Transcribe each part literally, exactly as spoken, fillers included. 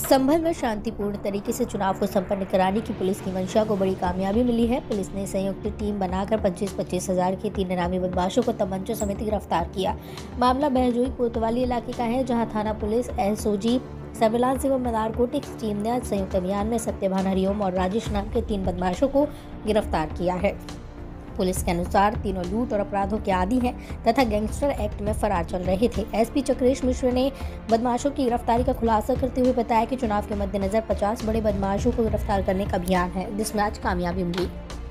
संभल में शांतिपूर्ण तरीके से चुनाव को संपन्न कराने की पुलिस की मंशा को बड़ी कामयाबी मिली है। पुलिस ने संयुक्त टीम बनाकर पच्चीस पच्चीस हजार के तीन इनामी बदमाशों को तमंचों समेत गिरफ्तार किया। मामला बहजोई कोतवाली इलाके का है, जहां थाना पुलिस, एसओजी, सर्विलांस एवं नारकोटिक्स टीम ने आज संयुक्त अभियान में सत्यभान, हरिओम और राजेश नाम के तीन बदमाशों को गिरफ्तार किया है। पुलिस के अनुसार तीनों लूट और अपराधों के आदी हैं तथा गैंगस्टर एक्ट में फरार चल रहे थे। एसपी चक्रेश मिश्र ने बदमाशों की गिरफ्तारी का खुलासा करते हुए बताया कि चुनाव के मद्देनजर पचास बड़े बदमाशों को गिरफ्तार करने का अभियान है, जिसमें आज कामयाबी मिली।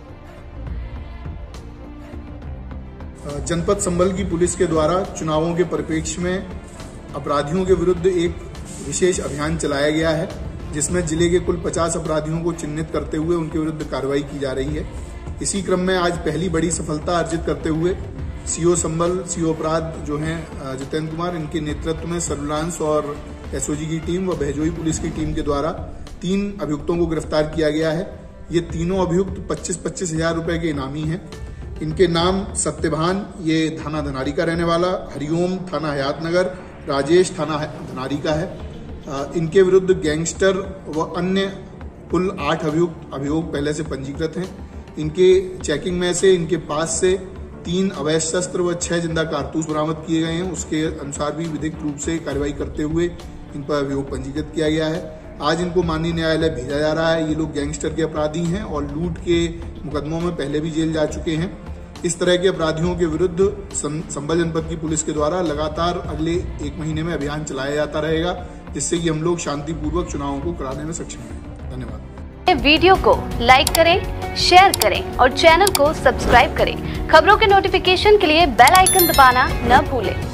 जनपद संभल की पुलिस के द्वारा चुनावों के परिप्रेक्ष्य में अपराधियों के विरुद्ध एक विशेष अभियान चलाया गया है, जिसमें जिले के कुल पचास अपराधियों को चिन्हित करते हुए उनके विरुद्ध कार्रवाई की जा रही है। इसी क्रम में आज पहली बड़ी सफलता अर्जित करते हुए सीओ संभल, सीओ अपराध जो हैं जितेंद्र कुमार, इनके नेतृत्व में सर्विलांस और एसओजी की टीम व बहजोई पुलिस की टीम के द्वारा तीन अभियुक्तों को गिरफ्तार किया गया है। ये तीनों अभियुक्त पच्चीस पच्चीस हजार रुपए के इनामी हैं। इनके नाम सत्यभान, ये थाना धनारी का रहने वाला, हरिओम थाना हयातनगर, राजेश थाना धनारी का है। इनके विरुद्ध गैंगस्टर व अन्य कुल आठ अभियुक्त अभियोग पहले से पंजीकृत हैं। इनके चेकिंग में से इनके पास से तीन अवैध शस्त्र व छह जिंदा कारतूस बरामद किए गए हैं। उसके अनुसार भी विधिक रूप से कार्रवाई करते हुए इन पर अभियोग पंजीकृत किया गया है। आज इनको माननीय न्यायालय भेजा जा रहा है। ये लोग गैंगस्टर के अपराधी हैं और लूट के मुकदमों में पहले भी जेल जा चुके हैं। इस तरह के अपराधियों के विरुद्ध संभल जनपद की पुलिस के द्वारा लगातार अगले एक महीने में अभियान चलाया जाता रहेगा, जिससे कि हम लोग शांतिपूर्वक चुनावों को कराने में सक्षम हैं। धन्यवाद। वीडियो को लाइक करें, शेयर करें और चैनल को सब्सक्राइब करें। खबरों के नोटिफिकेशन के लिए बेल आइकन दबाना न भूलें।